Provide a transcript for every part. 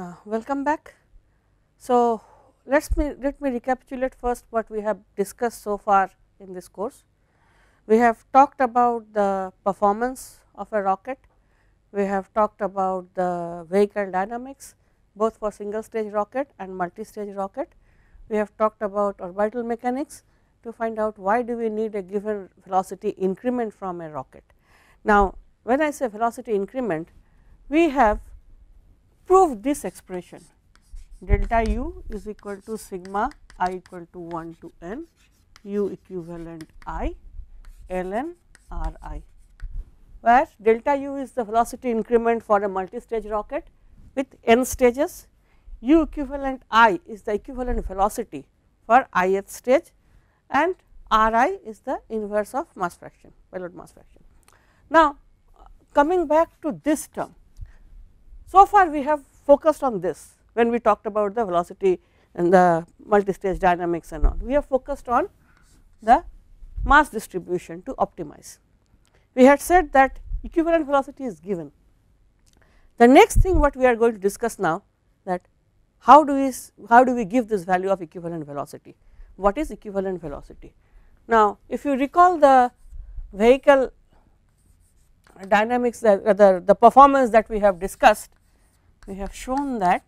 Welcome back. So, let me recapitulate first what we have discussed so far in this course. We have talked about the performance of a rocket, we have talked about the vehicle dynamics both for single stage rocket and multi stage rocket. We have talked about orbital mechanics to find out why do we need a given velocity increment from a rocket. Now, when I say velocity increment, we have proved this expression delta u is equal to sigma I equal to 1 to n u equivalent I ln r I, where delta u is the velocity increment for a multi-stage rocket with n stages, u equivalent I is the equivalent velocity for ith stage, and r I is the inverse of mass fraction, payload mass fraction. Now, coming back to this term, so far we have focused on this when we talked about the velocity and the multi-stage dynamics and all. We have focused on the mass distribution to optimize. We had said that equivalent velocity is given. The next thing what we are going to discuss now, that how do we give this value of equivalent velocity? What is equivalent velocity? Now, if you recall the vehicle dynamics, the performance that we have discussed, we have shown that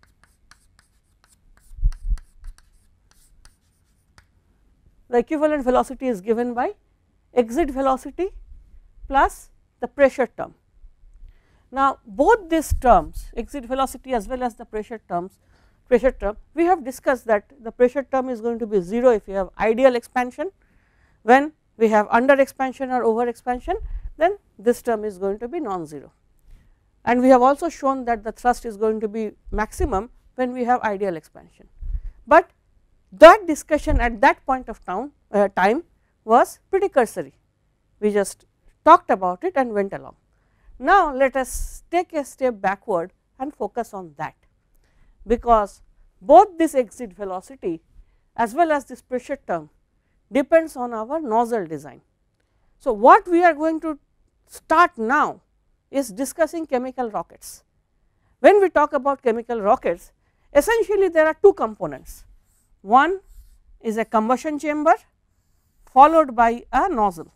the equivalent velocity is given by exit velocity plus the pressure term. Now, both these terms, exit velocity as well as the pressure term, we have discussed that the pressure term is going to be 0 if you have ideal expansion. When we have under expansion or over expansion, then this term is going to be non-zero. And we have also shown that the thrust is going to be maximum when we have ideal expansion. But that discussion at that point of time was pretty cursory. We just talked about it and went along. Now, let us take a step backward and focus on that, because both this exit velocity as well as this pressure term depends on our nozzle design. So, what we are going to start now is discussing chemical rockets. When we talk about chemical rockets, essentially there are two components. One is a combustion chamber followed by a nozzle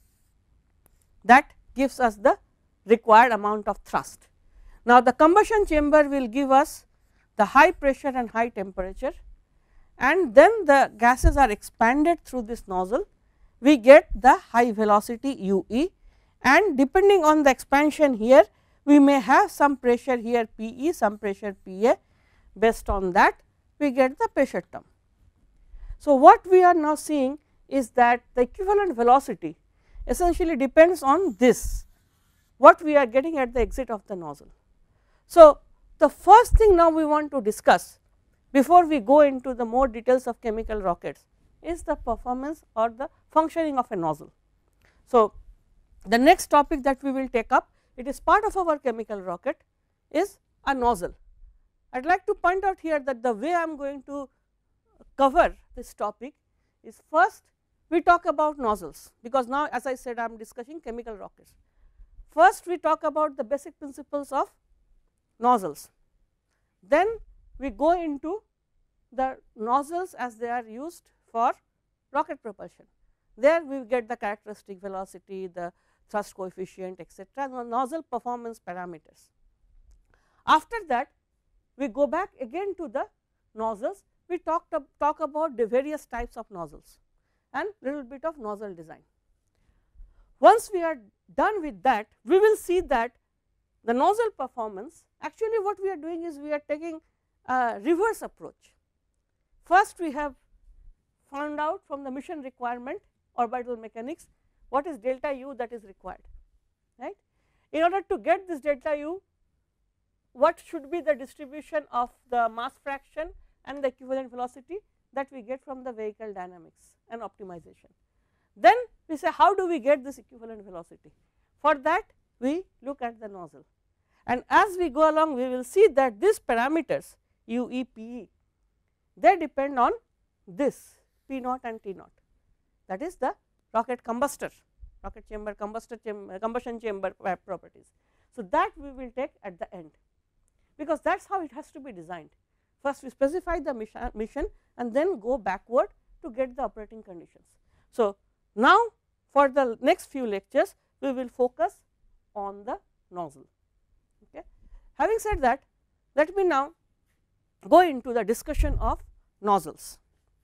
that gives us the required amount of thrust. Now, the combustion chamber will give us the high pressure and high temperature, and then the gases are expanded through this nozzle, we get the high velocity u e, and depending on the expansion here, we may have some pressure here P e, some pressure P a. Based on that, we get the pressure term. So, what we are now seeing is that the equivalent velocity essentially depends on this, what we are getting at the exit of the nozzle. So, the first thing now we want to discuss before we go into the more details of chemical rockets is the performance or the functioning of a nozzle. So, the next topic that we will take up, it is part of our chemical rocket, is a nozzle. I would like to point out here that the way I am going to cover this topic is, first we talk about nozzles, because now as I said I am discussing chemical rockets. First we talk about the basic principles of nozzles, then we go into the nozzles as they are used for rocket propulsion. There we get the characteristic velocity, the thrust coefficient, etc., the nozzle performance parameters. After that, we go back again to the nozzles, we talk about the various types of nozzles and little bit of nozzle design. Once we are done with that, we will see that the nozzle performance, actually what we are doing is we are taking a reverse approach. First we have found out from the mission requirement orbital mechanics what is delta u that is required, right. In order to get this delta u, what should be the distribution of the mass fraction and the equivalent velocity that we get from the vehicle dynamics and optimization. Then we say how do we get this equivalent velocity? For that we look at the nozzle, and as we go along we will see that these parameters u e p e, they depend on this P naught and T naught, that is the rocket combustor, rocket chamber combustion chamber properties. So, that we will take at the end. because that is how it has to be designed. First we specify the mission and then go backward to get the operating conditions. So, now for the next few lectures we will focus on the nozzle. Okay. Having said that, let me now go into the discussion of nozzles.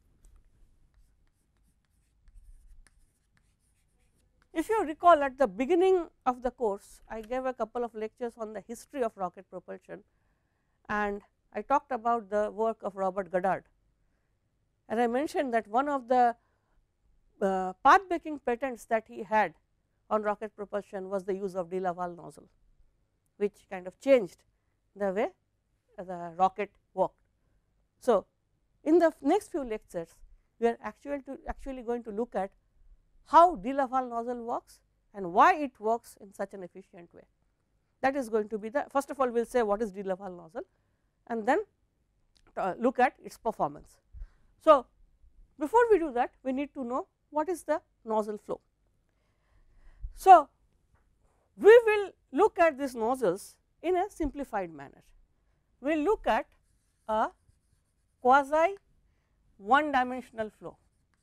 If you recall, at the beginning of the course I gave a couple of lectures on the history of rocket propulsion, and I talked about the work of Robert Goddard, and I mentioned that one of the path breaking patents that he had on rocket propulsion was the use of de Laval nozzle, which kind of changed the way the rocket worked. So, in the next few lectures we are actually going to look at how de Laval nozzle works and why it works in such an efficient way. That is going to be the, first of all we will say what is de Laval nozzle and then look at its performance. So, before we do that we need to know what is the nozzle flow. So, we will look at these nozzles in a simplified manner. We will look at a quasi one dimensional flow.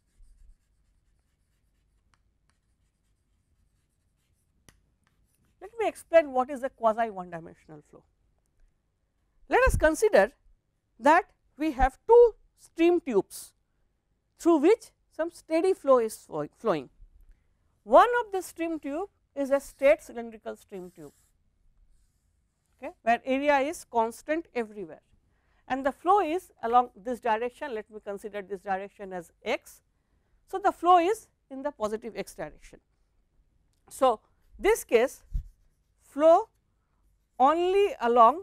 Let me explain what is a quasi one dimensional flow. Let us consider that we have two stream tubes through which some steady flow is flowing. One of the stream tube is a straight cylindrical stream tube, okay, where area is constant everywhere, and the flow is along this direction. Let me consider this direction as x. So, the flow is in the positive x direction. So, this case flow only along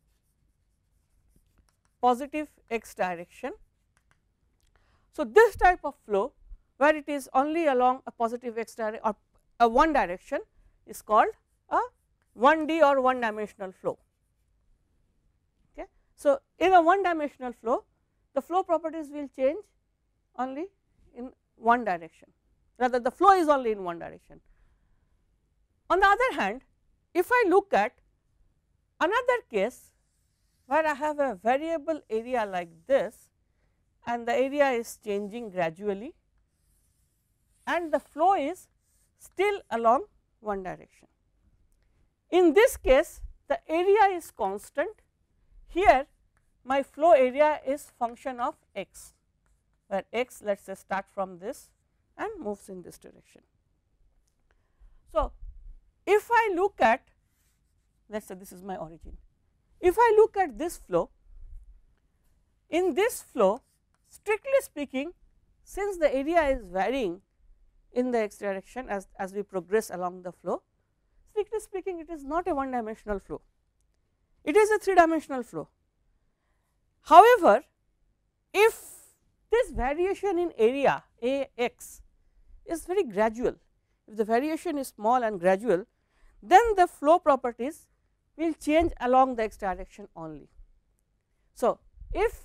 positive x direction. So, this type of flow where it is only along a positive x direction or a one direction is called a 1D or one dimensional flow. Okay. So, in a one dimensional flow the flow properties will change only in one direction, rather the flow is only in one direction. On the other hand, if I look at another case where I have a variable area like this and the area is changing gradually and the flow is still along one direction. In this case the area is constant. Here my flow area is function of x, where x, let us say, start from this and moves in this direction. So, if I look at, let us say this is my origin, if I look at this flow, in this flow strictly speaking, since the area is varying in the x direction as we progress along the flow, strictly speaking it is not a one dimensional flow, it is a three dimensional flow. However, if this variation in area A x is very gradual, if the variation is small and gradual, then the flow properties will change along the x direction only. So, if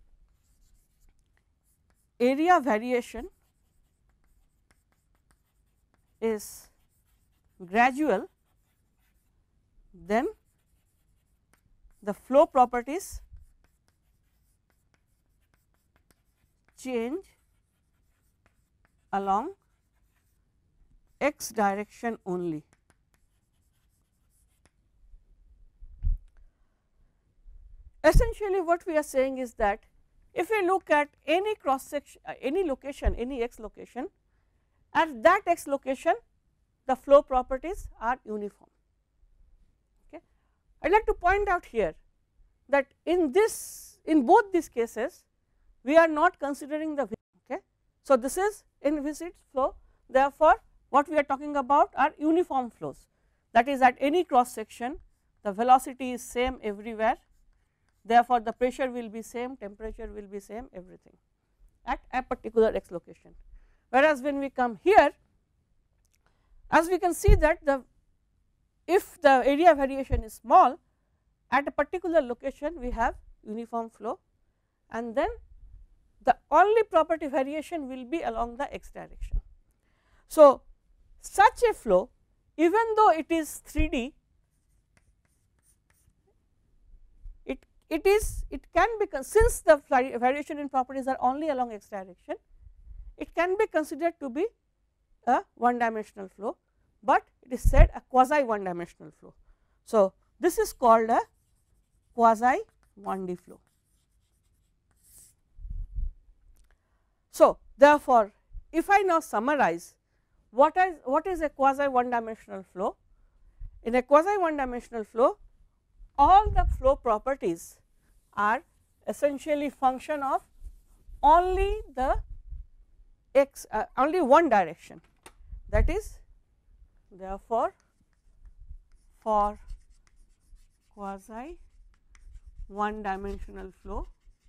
area variation is gradual, then the flow properties change along x direction only. Essentially what we are saying is that if we look at any cross section, any location, any x location, at that x location the flow properties are uniform. Okay. I would like to point out here that in both these cases we are not considering the visit. Okay. So, this is in visit flow, therefore, what we are talking about are uniform flows, that is at any cross section the velocity is same everywhere, therefore, the pressure will be same, temperature will be same, everything at a particular x location. Whereas, when we come here, as we can see that if the area variation is small, at a particular location we have uniform flow, and then the only property variation will be along the x direction. So, such a flow, even though it is 3D, it can be, since the variation in properties are only along x direction, it can be considered to be a one dimensional flow, but it is said a quasi one dimensional flow. So, this is called a quasi 1D flow. So, therefore, if I now summarize what is a quasi one dimensional flow. In a quasi one dimensional flow, all the flow properties are essentially function of only the x only one direction, that is, therefore, for quasi one dimensional flow,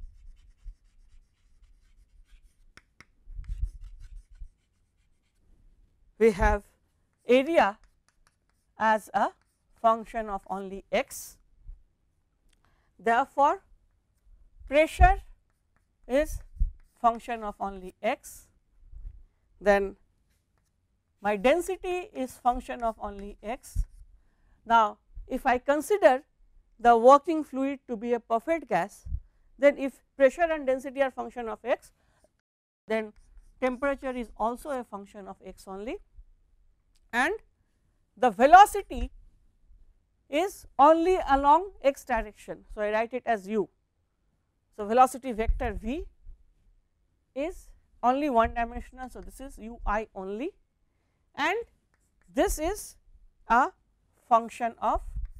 we have area as a function of only x. Therefore, pressure is function of only x, then my density is function of only x. Now, if I consider the working fluid to be a perfect gas, then if pressure and density are function of x, then temperature is also a function of x only, and the velocity is only along x direction. So, I write it as u. So, velocity vector v is only one dimensional. So, this is u I only, and this is a function of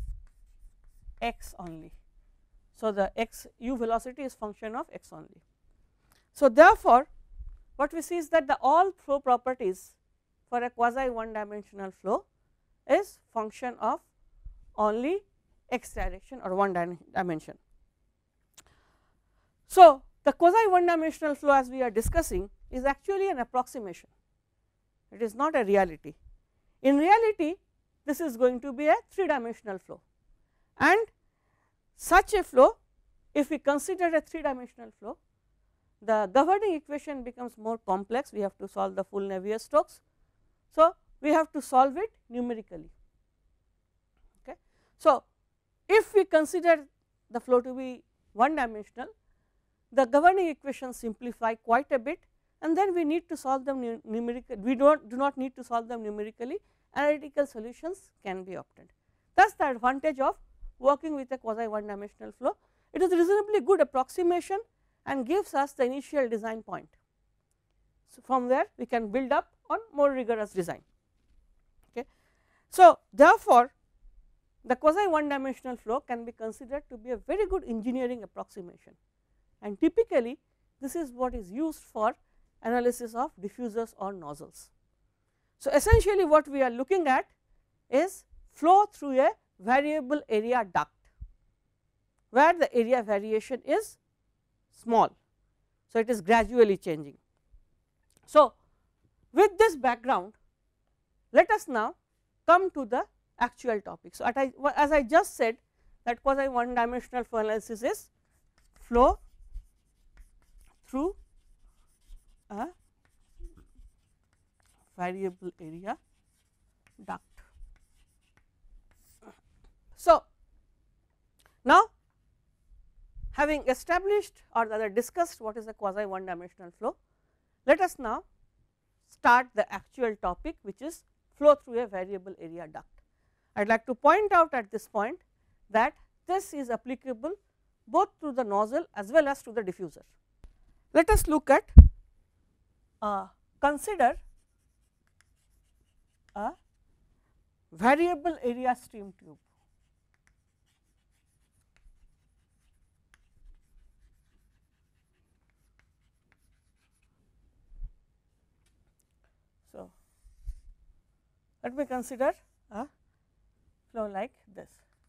x only. So, the x u velocity is function of x only. So, therefore, what we see is that the all flow properties for a quasi one dimensional flow is function of only x direction or one dimension. So, the quasi one dimensional flow, as we are discussing, is actually an approximation, it is not a reality. In reality, this is going to be a three dimensional flow, and such a flow, if we consider a three dimensional flow, the governing equation becomes more complex, we have to solve the full Navier-Stokes. So, we have to solve it numerically. Okay. So, if we consider the flow to be one dimensional, the governing equations simplify quite a bit, and then we need to solve them numerically. We do not need to solve them numerically, analytical solutions can be obtained. That is the advantage of working with a quasi one dimensional flow. It is a reasonably good approximation and gives us the initial design point. So, from there we can build up on more rigorous design. Okay. So, therefore, the quasi one dimensional flow can be considered to be a very good engineering approximation, and typically this is what is used for analysis of diffusers or nozzles. So, essentially what we are looking at is flow through a variable area duct, where the area variation is small. So, it is gradually changing. So, with this background, let us now come to the actual topic. So, as I just said, that quasi one dimensional flow analysis is flow through a variable area duct. So, now having established or rather discussed what is a quasi one dimensional flow, let us now start the actual topic, which is flow through a variable area duct. I would like to point out at this point that this is applicable both to the nozzle as well as to the diffuser. Let us look at consider a variable area stream tube. So, let me consider a flow like this.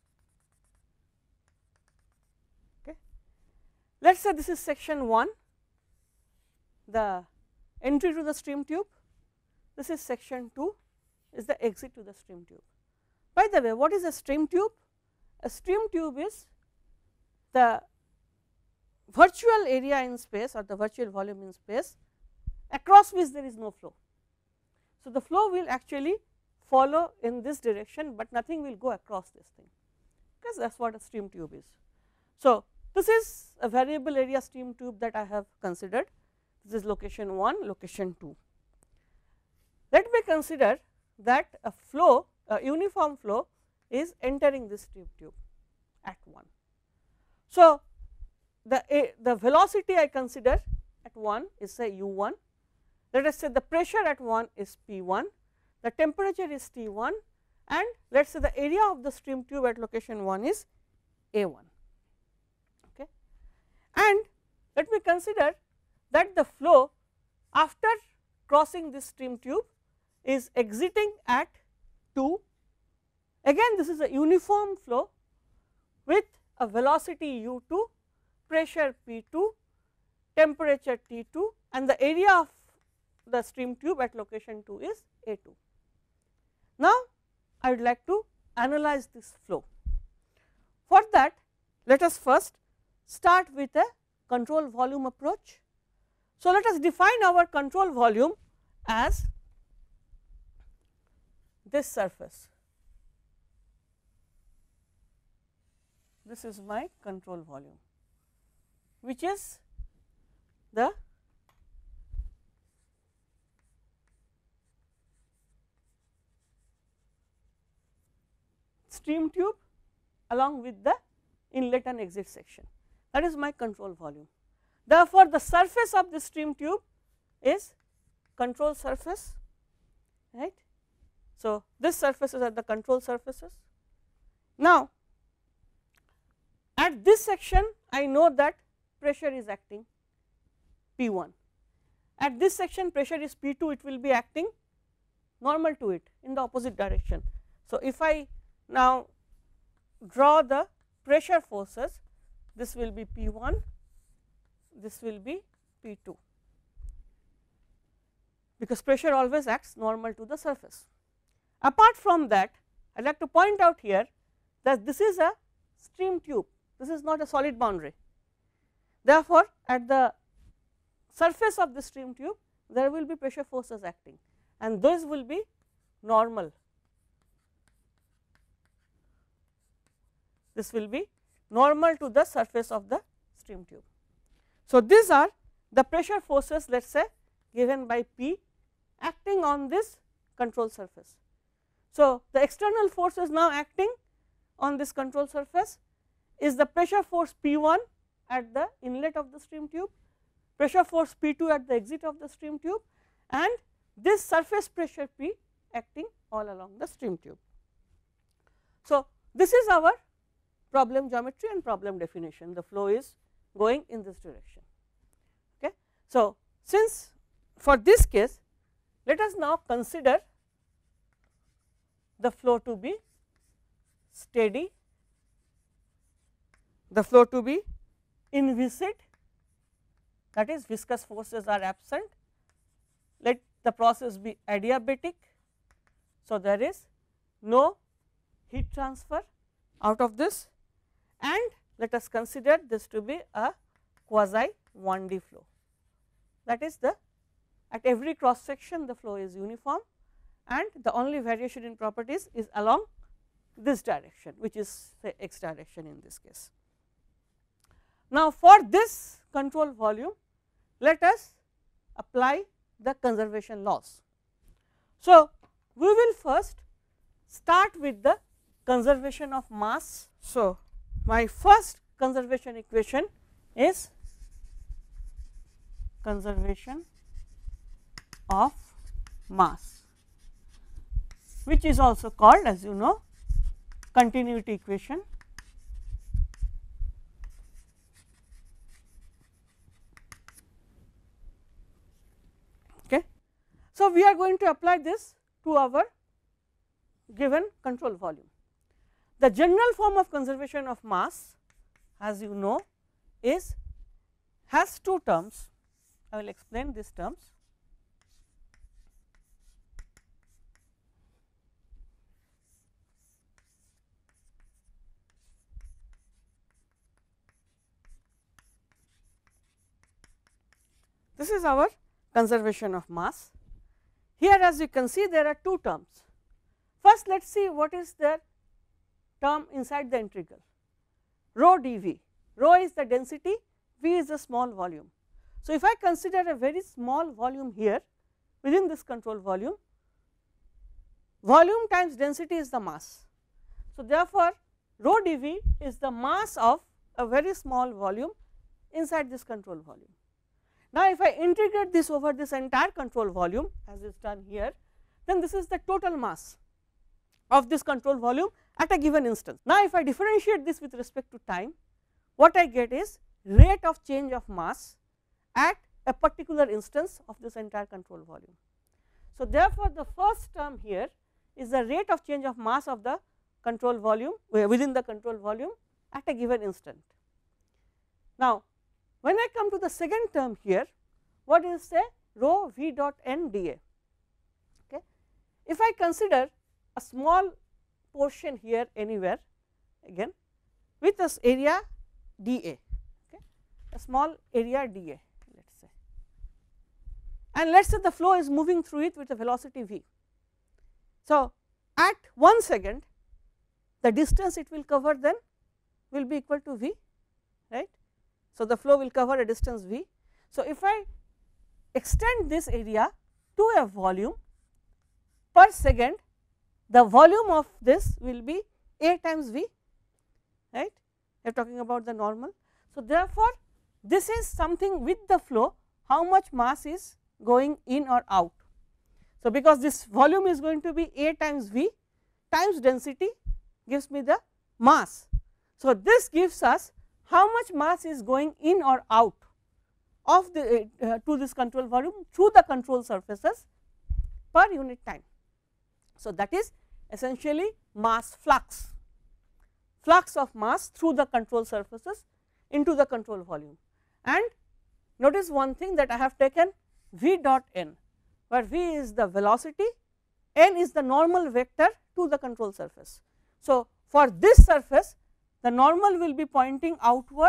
Okay. Let us say this is section 1, the entry to the stream tube. This is section 2, is the exit to the stream tube. By the way, what is a stream tube? A stream tube is the virtual area in space or the virtual volume in space across which there is no flow. So, the flow will actually follow in this direction, but nothing will go across this thing, because that is what a stream tube is. So, This is a variable area stream tube that I have considered. This is location 1, location 2. Let me consider that a flow, a uniform flow is entering this stream tube at 1. So, the velocity I consider at 1 is say u1, let us say the pressure at 1 is P1, the temperature is T1, and let us say the area of the stream tube at location 1 is A1. Okay. And let me consider that the flow after crossing this stream tube is exiting at 2. Again, this is a uniform flow with a velocity u2, pressure P2, temperature T2, and the area of the stream tube at location 2 is A2. Now, I would like to analyze this flow. For that, let us first start with a control volume approach. So, let us define our control volume as this surface. This is my control volume, which is the stream tube along with the inlet and exit section. That is my control volume. Therefore, the surface of the stream tube is control surface, right. So, this surfaces are the control surfaces. Now, at this section I know that pressure is acting P1, at this section pressure is P2, it will be acting normal to it in the opposite direction. So, if I now draw the pressure forces, this will be P1, this will be P2, because pressure always acts normal to the surface. Apart from that, I would like to point out here that this is a stream tube, this is not a solid boundary. Therefore, at the surface of the stream tube there will be pressure forces acting, and those will be normal. This will be normal to the surface of the stream tube. So, these are the pressure forces, let us say given by P acting on this control surface. So, the external forces now acting on this control surface is the pressure force P1 at the inlet of the stream tube, pressure force P2 at the exit of the stream tube, and this surface pressure P acting all along the stream tube. So, this is our problem geometry and problem definition. The flow is going in this direction. Okay. So, since for this case, let us now consider the flow to be steady, the flow to be inviscid, that is viscous forces are absent, let the process be adiabatic. So, there is no heat transfer out of this, and let us consider this to be a quasi 1D flow, that is the at every cross section the flow is uniform, and the only variation in properties is along this direction, which is say x direction in this case. Now, for this control volume, let us apply the conservation laws. So, we will first start with the conservation of mass. So, my first conservation equation is conservation of mass, which is also called, as you know, continuity equation. Okay. So, we are going to apply this to our given control volume. The general form of conservation of mass, as you know, is has two terms. I will explain these terms. This is our conservation of mass. Here, as you can see, there are two terms. First, let us see what is the term inside the integral, rho dV. rho is the density, V is the small volume. So, if I consider a very small volume here within this control volume, volume times density is the mass. So, therefore, rho dV is the mass of a very small volume inside this control volume. Now, if I integrate this over this entire control volume as is done here, then this is the total mass of this control volume at a given instance. Now, if I differentiate this with respect to time, what I get is rate of change of mass at a particular instance of this entire control volume. So, therefore, the first term here is the rate of change of mass of the control volume within the control volume at a given instant. Now, when I come to the second term here, what is say rho V dot n dA. Okay. If I consider a small portion here anywhere again with this area dA, okay, a small area dA, let us say, and let us say the flow is moving through it with a velocity v. So, at 1 second the distance it will cover then will be equal to v, right. So, the flow will cover a distance v. So, if I extend this area to a volume per second, the volume of this will be A times v, right, we are talking about the normal. So, therefore, this is something with the flow how much mass is going in or out. So, because this volume is going to be A times v times density gives me the mass. So, this gives us how much mass is going in or out of the to this control volume through the control surfaces per unit time. So, that is essentially mass flux, flux of mass through the control surfaces into the control volume. And notice one thing, that I have taken v dot n, where v is the velocity, n is the normal vector to the control surface. So, for this surface the normal will be pointing outward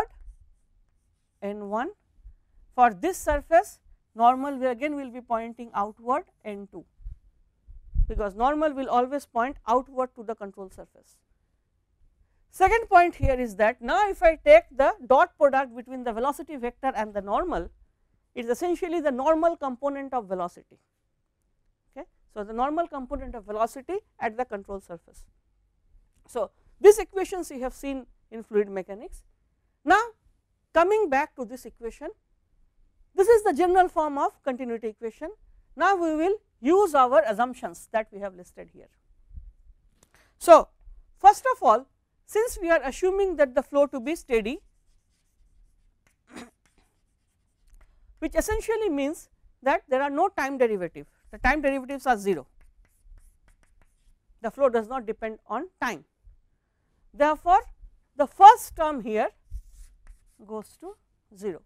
n1, for this surface normal will be pointing outward n2, because normal will always point outward to the control surface. Second point here is that now if I take the dot product between the velocity vector and the normal, it is essentially the normal component of velocity. Okay. So, the normal component of velocity at the control surface. So, this equations we have seen in fluid mechanics. Now, coming back to this equation, this is the general form of continuity equation. Now, we will use our assumptions that we have listed here. So, first of all, since we are assuming that the flow to be steady, which essentially means that there are no time derivative, the time derivatives are 0, the flow does not depend on time. Therefore, the first term here goes to 0.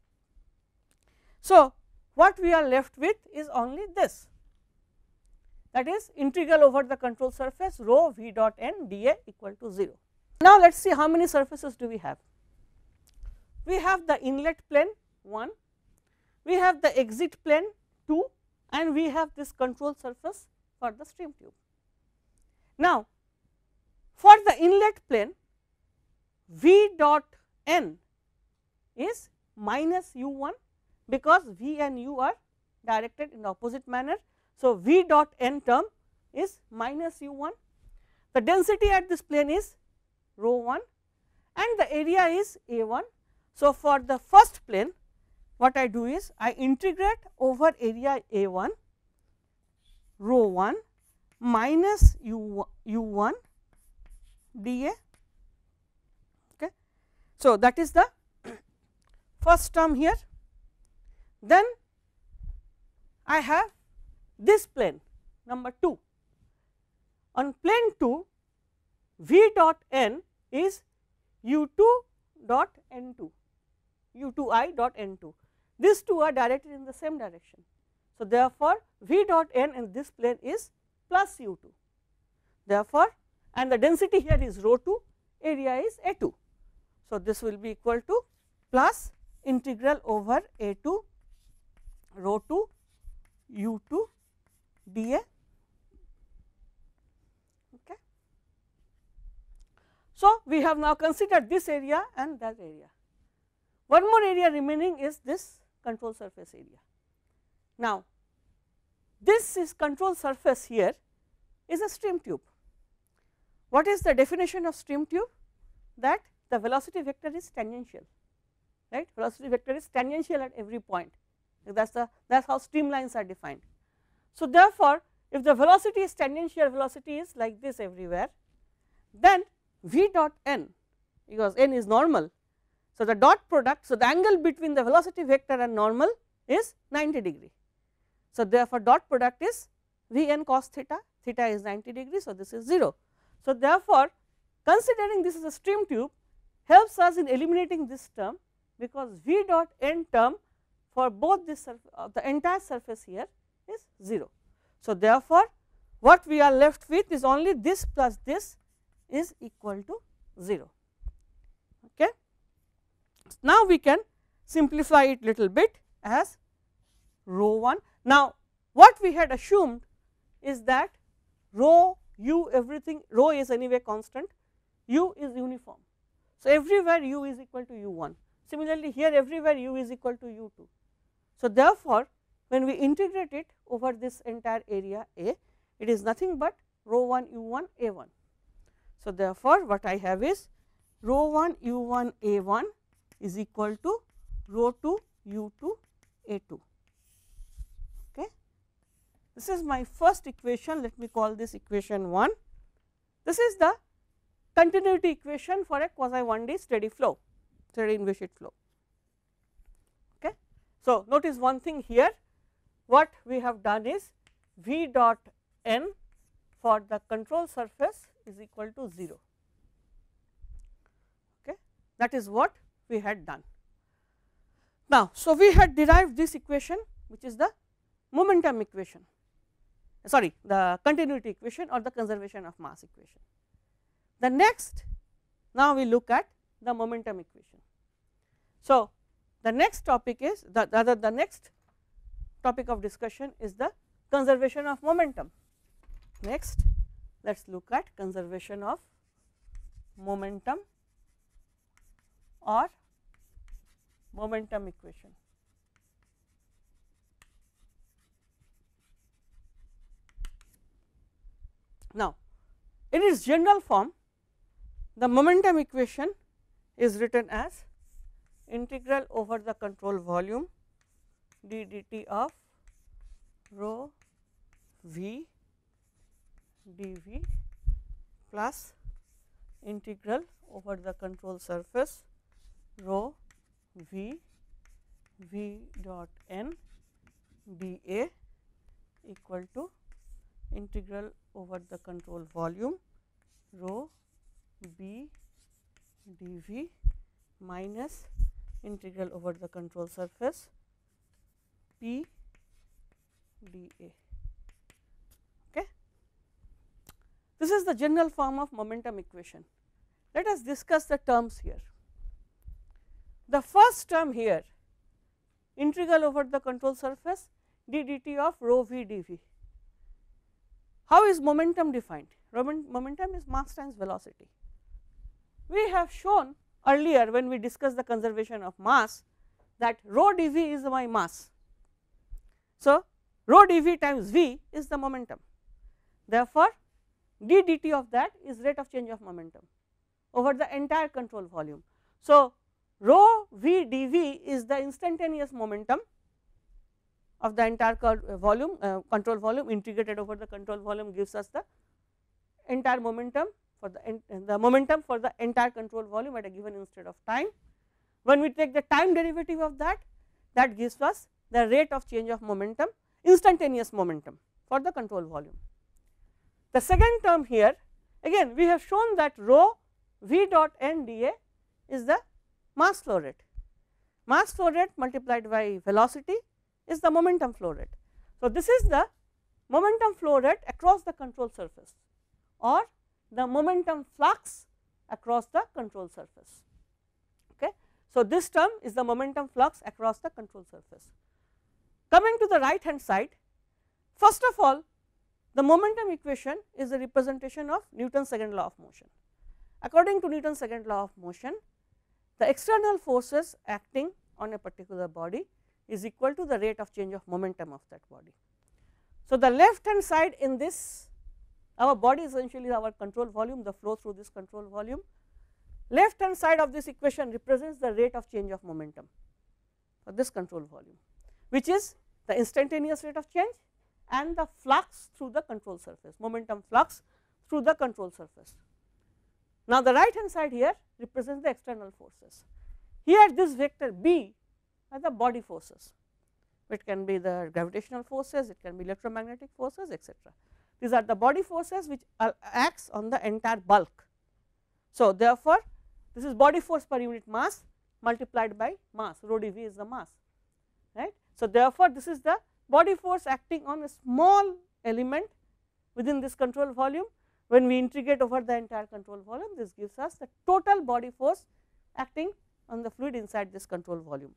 So, what we are left with is only this, that is integral over the control surface rho v dot n dA equal to 0. Now, let us see how many surfaces do we have. We have the inlet plane 1, we have the exit plane 2, and we have this control surface for the stream tube. Now, for the inlet plane v dot n is minus u1, because v and u are directed in the opposite manner. So, v dot n term is minus u1, the density at this plane is rho 1 and the area is A1. So, for the first plane what I do is I integrate over area A1 rho 1 minus u1 dA. Okay. So, that is the first term here. Then I have this plane number 2. On plane 2, v dot n is u2 dot n2, u2I dot n2. These two are directed in the same direction. So, therefore, v dot n in this plane is plus u2. Therefore, and the density here is rho 2, area is A2. So, this will be equal to plus integral over A2 rho 2 u2 dA. Okay. So, we have now considered this area and that area. One more area remaining is this control surface area. Now, this is control surface here is a stream tube. What is the definition of stream tube? That the velocity vector is tangential, right? Velocity vector is tangential at every point. That is how streamlines are defined. So, therefore, if the velocity is tangential, velocity is like this everywhere, then v dot n, because n is normal. So, the dot product, so the angle between the velocity vector and normal is 90 degree. So, therefore, dot product is v n cos theta, theta is 90 degree. So, this is 0. So, therefore, considering this is a stream tube helps us in eliminating this term, because v dot n term for both this the entire surface here is 0. So, therefore, what we are left with is only this plus this is equal to 0. Okay. Now, we can simplify it little bit as rho 1. Now, what we had assumed is that rho u everything, rho is anyway constant, u is uniform. So, everywhere u is equal to u 1. Similarly, here everywhere u is equal to u 2. So, therefore, when we integrate it over this entire area A, it is nothing but rho 1 u 1 A 1. So, therefore, what I have is rho 1 u 1 A 1 is equal to rho 2 u 2 A 2. Okay. This is my first equation, let me call this equation 1. This is the continuity equation for a quasi 1D steady flow, steady inviscid flow. Okay. So, notice one thing here, what we have done is v dot n for the control surface is equal to 0. Okay. That is what we had done. Now, so we had derived this equation, which is the momentum equation, sorry, the continuity equation or the conservation of mass equation. The next, now we look at the momentum equation. So, the next topic is the next topic of discussion is the conservation of momentum. Next, let us look at conservation of momentum or momentum equation. Now, in its general form, the momentum equation is written as integral over the control volume d dt of rho v dv plus integral over the control surface rho v dot n dA equal to integral over the control volume rho b dv minus integral over the control surface p dA. Okay. This is the general form of momentum equation. Let us discuss the terms here. The first term here, integral over the control surface d dt of rho v dv. How is momentum defined? Momentum is mass times velocity. We have shown earlier when we discussed the conservation of mass that rho dv is my mass. So, rho dv times v is the momentum. Therefore, d dt of that is rate of change of momentum over the entire control volume. So, rho v dv is the instantaneous momentum of the entire volume, control volume integrated over the control volume gives us the entire momentum for the momentum for the entire control volume at a given instant of time. When we take the time derivative of that, that gives us the rate of change of momentum, instantaneous momentum for the control volume. The second term here, again we have shown that rho v dot n dA is the mass flow rate. Mass flow rate multiplied by velocity is the momentum flow rate. So, this is the momentum flow rate across the control surface or the momentum flux across the control surface. Okay. So, this term is the momentum flux across the control surface. Coming to the right hand side, first of all the momentum equation is a representation of Newton's second law of motion. according to Newton's second law of motion, the external forces acting on a particular body is equal to the rate of change of momentum of that body. So, the left hand side in this, our body is essentially our control volume, the flow through this control volume. Left hand side of this equation represents the rate of change of momentum for this control volume, which is the instantaneous rate of change and the flux through the control surface, momentum flux through the control surface. Now, the right hand side here represents the external forces. Here this vector B are the body forces. It can be the gravitational forces, it can be electromagnetic forces, etc. These are the body forces which acts on the entire bulk. So, therefore, this is body force per unit mass multiplied by mass, rho dV is the mass, right. So, therefore, this is the body force acting on a small element within this control volume. When we integrate over the entire control volume, this gives us the total body force acting on the fluid inside this control volume.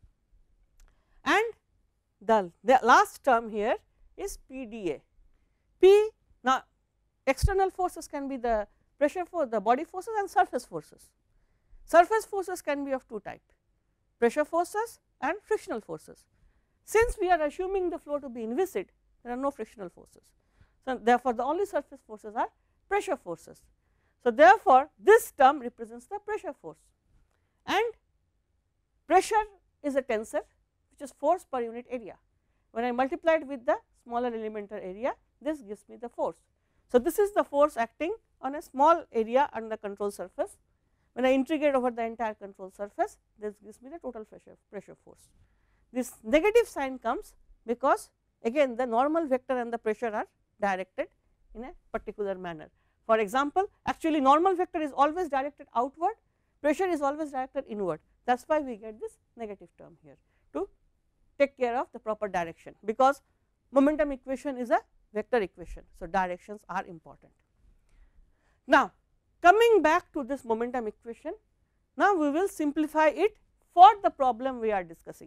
And the last term here is PdA. P, now external forces can be the pressure force, the body forces and surface forces. Surface forces can be of two types, pressure forces and frictional forces. Since we are assuming the flow to be inviscid, there are no frictional forces. So, therefore, the only surface forces are pressure forces. So, therefore, this term represents the pressure force, and pressure is a tensor which is force per unit area. When I multiply it with the smaller elemental area, this gives me the force. So, this is the force acting on a small area on the control surface. When I integrate over the entire control surface, this gives me the total pressure force. This negative sign comes because again the normal vector and the pressure are directed in a particular manner. For example, actually normal vector is always directed outward, pressure is always directed inward. That is why we get this negative term here to take care of the proper direction, because momentum equation is a vector equation. So, directions are important. Now, coming back to this momentum equation, now we will simplify it for the problem we are discussing.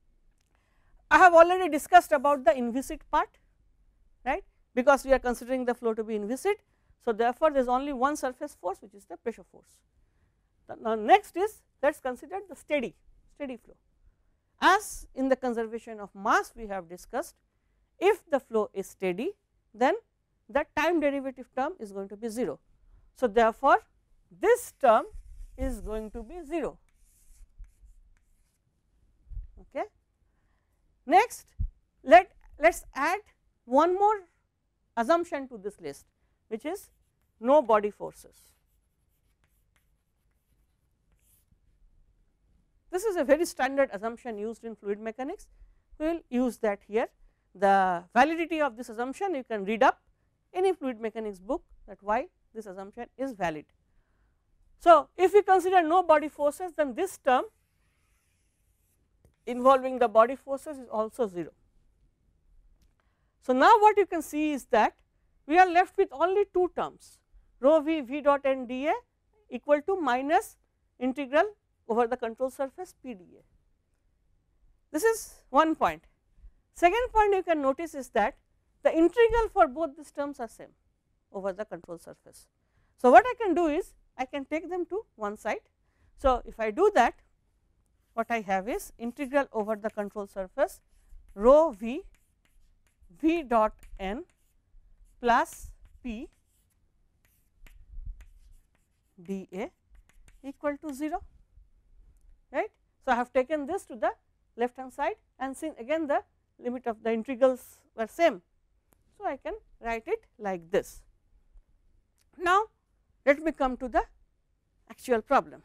I have already discussed about the inviscid part, right, because we are considering the flow to be inviscid. So, therefore, there is only one surface force, which is the pressure force. Now, next is let us consider the steady flow. As in the conservation of mass we have discussed, if the flow is steady, then the time derivative term is going to be 0. So, therefore, this term is going to be 0. Okay. Next, let us add one more assumption to this list, which is no body forces. This is a very standard assumption used in fluid mechanics. We will use that here. The validity of this assumption you can read up any fluid mechanics book, that why this assumption is valid. So, if we consider no body forces, then this term involving the body forces is also 0. So, now what you can see is that we are left with only two terms, rho v v dot n dA equal to minus integral over the control surface P dA. This is one point. Second point you can notice is that the integral for both these terms are same over the control surface. So, what I can do is I can take them to one side. So, if I do that, what I have is integral over the control surface rho v v dot n plus P dA equal to 0, right. So, I have taken this to the left hand side, and since again the limit of the integrals were same. So, I can write it like this. Now, let me come to the actual problem.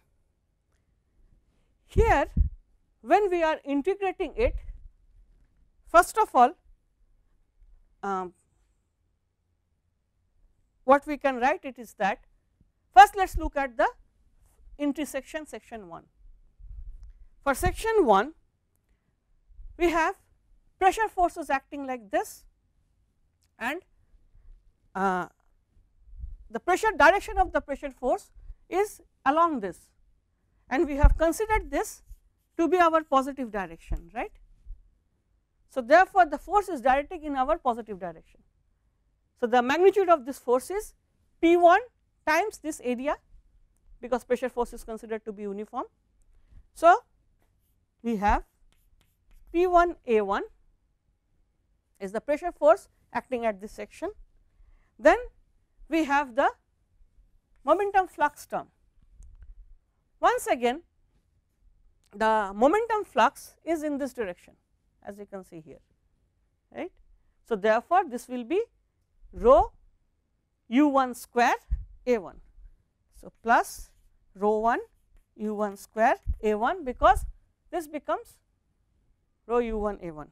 Here, when we are integrating it, first of all, what we can write it is that first let us look at the intersection section 1. For section 1, we have pressure forces acting like this, and the pressure direction of the pressure force is along this, and we have considered this to be our positive direction, right. So, therefore, the force is directing in our positive direction. So, the magnitude of this force is P1 times this area because pressure force is considered to be uniform. So, we have P1 A1 is the pressure force acting at this section. Then we have the momentum flux term. Once again the momentum flux is in this direction, as you can see here, right. So, therefore, this will be rho u1 square A1. So, plus rho 1 u1 square A1, because this becomes rho u1 A1.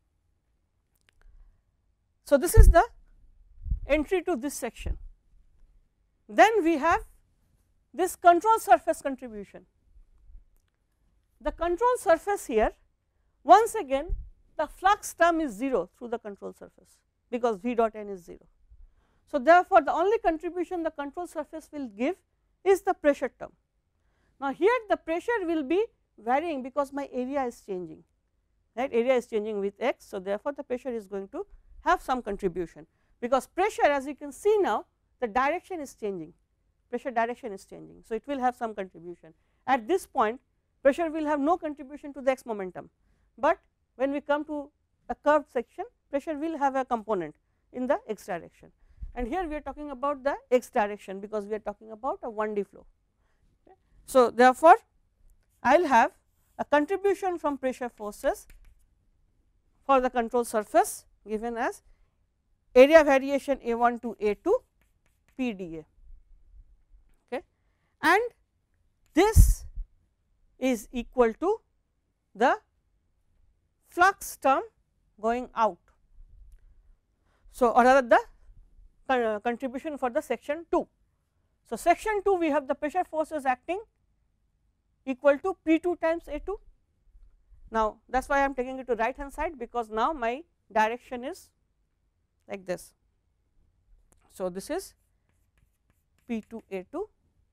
So, this is the entry to this section. Then we have this control surface contribution. The control surface here, once again the flux term is 0 through the control surface, because V dot n is 0. So, therefore, the only contribution the control surface will give is the pressure term. Now, here the pressure will be varying because my area is changing, right, area is changing with x. So, therefore, the pressure is going to have some contribution, because pressure, as you can see now, the direction is changing, pressure direction is changing. So, it will have some contribution. At this point pressure will have no contribution to the x momentum, but when we come to a curved section, pressure will have a component in the x direction, and here we are talking about the x direction, because we are talking about a 1D flow. Okay. So, therefore, I will have a contribution from pressure forces for the control surface given as area variation A1 to A2 PdA, okay, and this is equal to the flux term going out. So, or rather the contribution for the section 2. So, section 2 we have the pressure forces acting equal to P2 times A2. Now, that is why I am taking it to right hand side, because now my direction is like this. So, this is P2 A2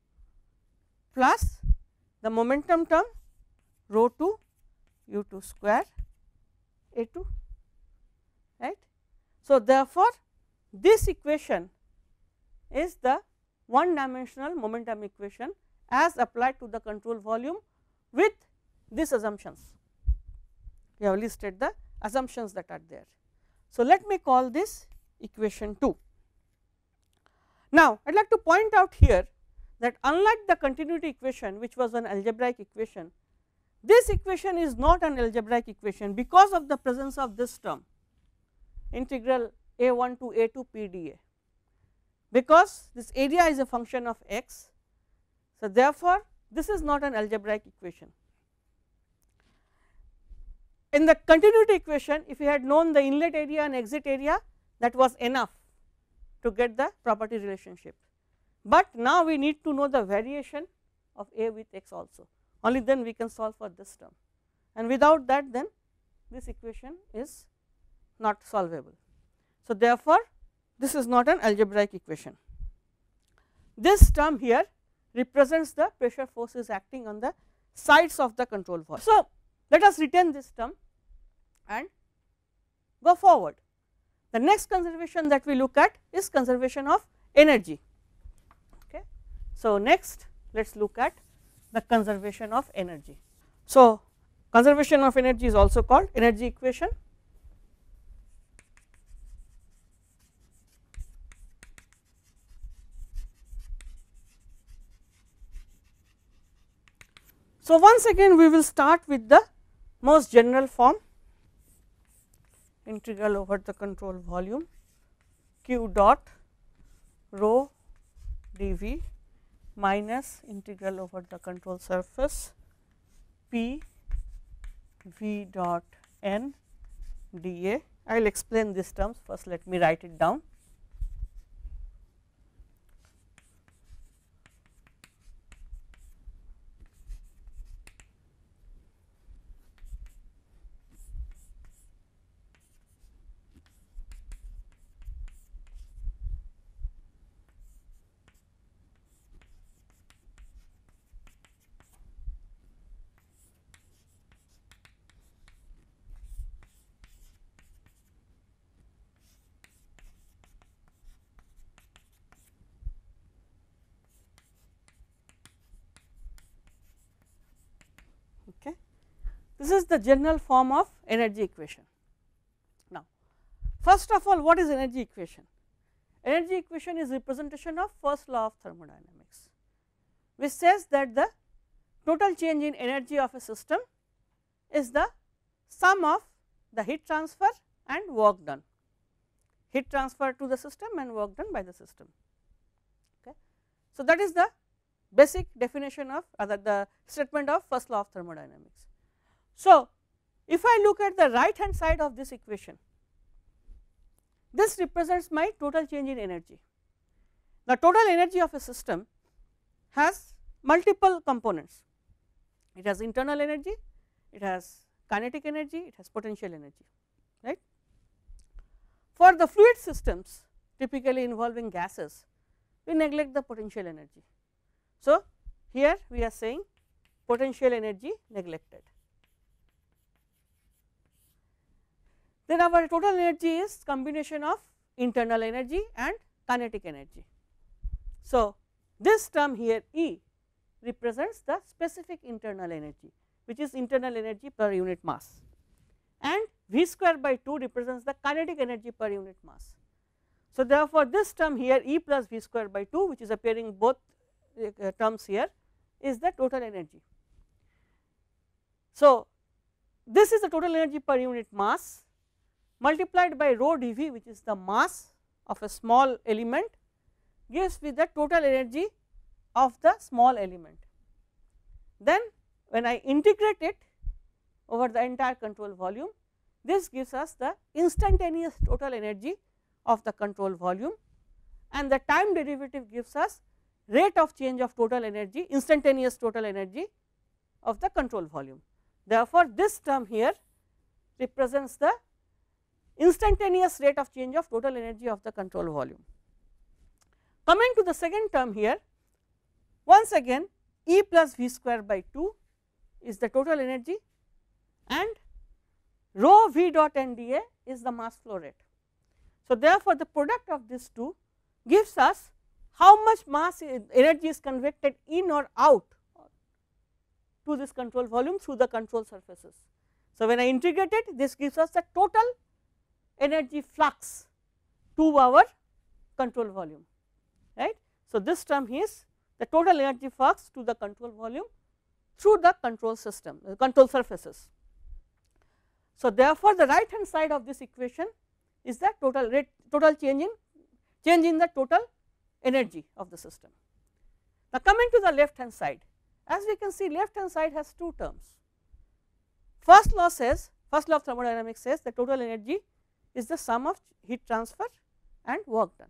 plus the momentum term rho 2 u2 square A2, right. So, therefore, this equation is the one dimensional momentum equation as applied to the control volume with these assumptions. We have listed the assumptions that are there. So, let me call this equation 2. Now, I would like to point out here that unlike the continuity equation, which was an algebraic equation, this equation is not an algebraic equation because of the presence of this term integral A1 to A2 PdA, because this area is a function of x. So, therefore, this is not an algebraic equation. In the continuity equation, if we had known the inlet area and exit area, that was enough to get the property relationship, but now we need to know the variation of A with x also, only then we can solve for this term, and without that then this equation is not solvable. So, therefore, this is not an algebraic equation. This term here represents the pressure forces acting on the sides of the control valve. So, let us retain this term and go forward. The next conservation that we look at is conservation of energy. Okay. So, next let us look at the conservation of energy. So, conservation of energy is also called energy equation. So, once again we will start with the most general form, integral over the control volume q dot rho dV minus integral over the control surface P V dot n dA. I will explain these terms first, let me write it down. Okay. This is the general form of energy equation. Now, first of all, what is energy equation? Energy equation is representation of first law of thermodynamics, which says that the total change in energy of a system is the sum of the heat transfer and work done, heat transfer to the system and work done by the system. Okay. So, that is the basic definition of the statement of first law of thermodynamics. So, if I look at the right hand side of this equation, this represents my total change in energy. The total energy of a system has multiple components. It has internal energy, it has kinetic energy, it has potential energy, right. For the fluid systems typically involving gases, we neglect the potential energy. So, here we are saying potential energy neglected. Then our total energy is combination of internal energy and kinetic energy. So, this term here E represents the specific internal energy, which is internal energy per unit mass, and V square by 2 represents the kinetic energy per unit mass. So, therefore, this term here E plus V square by 2, which is appearing both terms here, is the total energy. So, this is the total energy per unit mass multiplied by rho dV, which is the mass of a small element, gives me the total energy of the small element. Then when I integrate it over the entire control volume, this gives us the instantaneous total energy of the control volume, and the time derivative gives us rate of change of total energy, instantaneous total energy of the control volume. Therefore, this term here represents the instantaneous rate of change of total energy of the control volume. Coming to the second term here, once again E plus V square by 2 is the total energy, and rho V dot NdA is the mass flow rate. So, therefore, the product of these two gives us how much mass energy is convected in or out to this control volume through the control surfaces. So, when I integrate it, this gives us the total energy flux to our control volume, right. So, this term is the total energy flux to the control volume through the control system, control surfaces. So, therefore, the right hand side of this equation is the total rate, total change in the total energy of the system. Now, coming to the left hand side, as we can see, left hand side has two terms. First law says, first law of thermodynamics says the total energy is the sum of heat transfer and work done.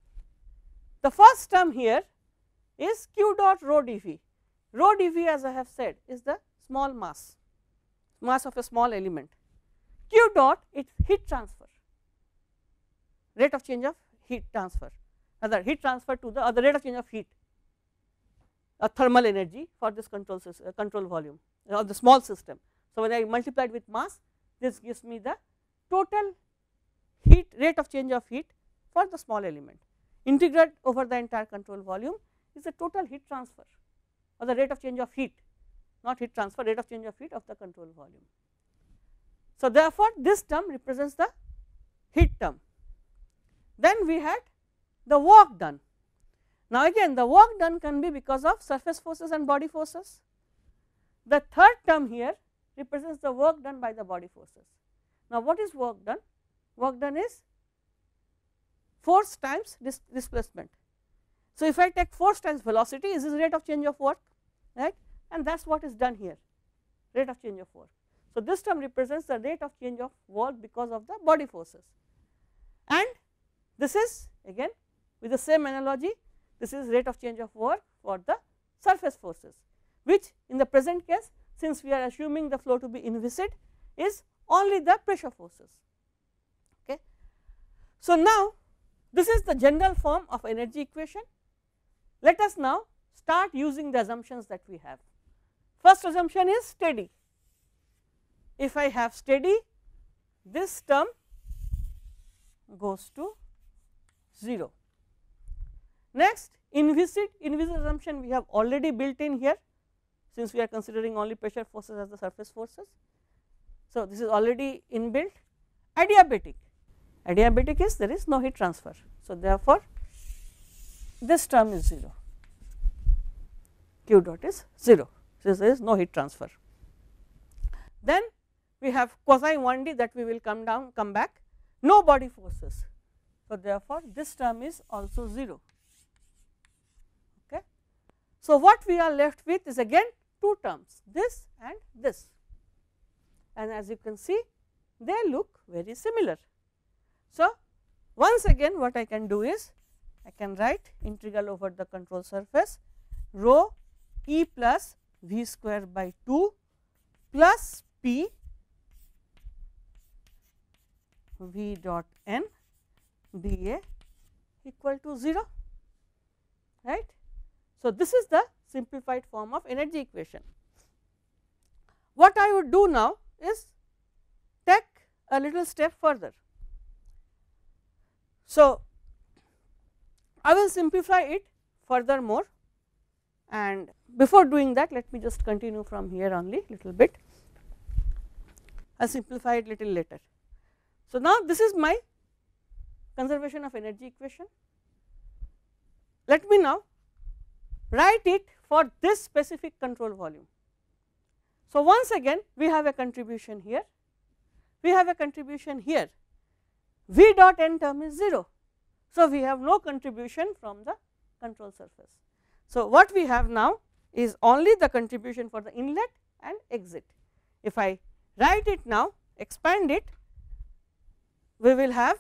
The first term here is q dot rho dV. Rho dV, as I have said, is the small mass of a small element. Q dot is heat transfer, rate of change of heat transfer, other heat transfer to the other rate of change of heat, a thermal energy for this control volume of the small system. So, when I multiply it with mass, this gives me the total heat rate of change of heat for the small element. Integrate over the entire control volume is the total heat transfer or the rate of change of heat, not heat transfer, rate of change of heat of the control volume. So, therefore, this term represents the heat term. Then we had the work done. Now, again the work done can be because of surface forces and body forces. The third term here represents the work done by the body forces. Now, what is work done? Work done is force times displacement. So, if I take force times velocity, is this rate of change of work, right, and that is what is done here, rate of change of work. So, this term represents the rate of change of work because of the body forces, and this is again with the same analogy, this is rate of change of work for the surface forces, which in the present case, since we are assuming the flow to be inviscid, is only the pressure forces. Okay. So, now this is the general form of energy equation. Let us now start using the assumptions that we have. First assumption is steady. If I have steady, this term goes to 0. Next, inviscid assumption we have already built in here. since we are considering only pressure forces as the surface forces. So, this is already inbuilt. Adiabatic, adiabatic is there is no heat transfer. So, therefore, this term is 0, q dot is 0, since there is no heat transfer. Then we have quasi 1D that we will come back, no body forces. So, therefore, this term is also 0. Okay. So, what we are left with is again two terms, this and this, and as you can see they look very similar. So, once again what I can do is I can write integral over the control surface rho E plus V square by 2 plus P V dot n dA equal to 0, right. So, this is the simplified form of energy equation. What I would do now is take a little step further. So, I will simplify it furthermore, and before doing that let me just continue from here only little bit. I will simplify it little later. So, now this is my conservation of energy equation. Let me now write it for this specific control volume. So, once again we have a contribution here, we have a contribution here, V dot n term is 0. So, we have no contribution from the control surface. So, what we have now is only the contribution for the inlet and exit. If I write it now, expand it, we will have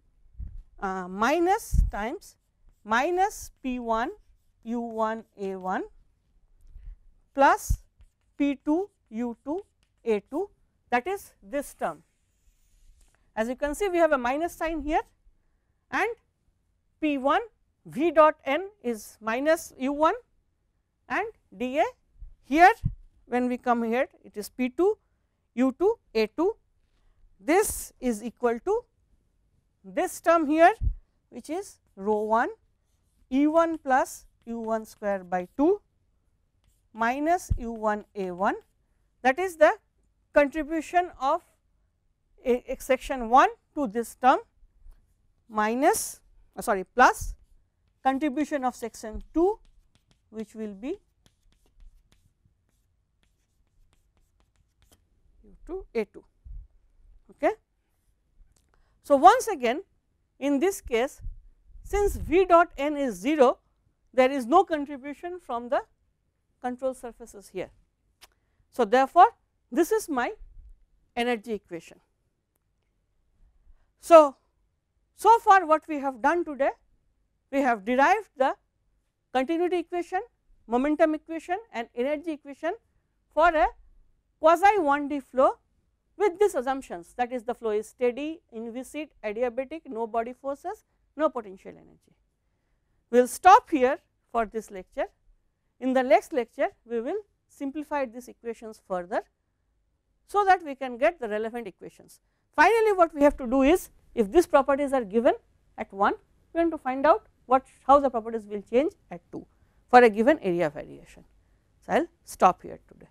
minus times minus P 1 U 1 A 1 plus P 2 U 2 A 2, that is this term. As you can see, we have a minus sign here, and P 1 V dot n is minus U 1 and dA. Here when we come here it is P 2 U 2 A 2. This is equal to this term here, which is rho 1 E 1 plus U 1 square by 2 minus U 1 A 1, that is the contribution of section 1 to this term minus plus contribution of section 2, which will be U 2 A 2. Okay. So, once again in this case, since V dot n is 0, there is no contribution from the control surfaces here. So, therefore, this is my energy equation. So far what we have done today, we have derived the continuity equation, momentum equation and energy equation for a quasi 1D flow with these assumptions, that is the flow is steady, inviscid, adiabatic, no body forces, no potential energy. We will stop here for this lecture. In the next lecture, we will simplify these equations further, so that we can get the relevant equations. Finally, what we have to do is, if these properties are given at 1, we want to find out how the properties will change at 2 for a given area variation. So, I will stop here today.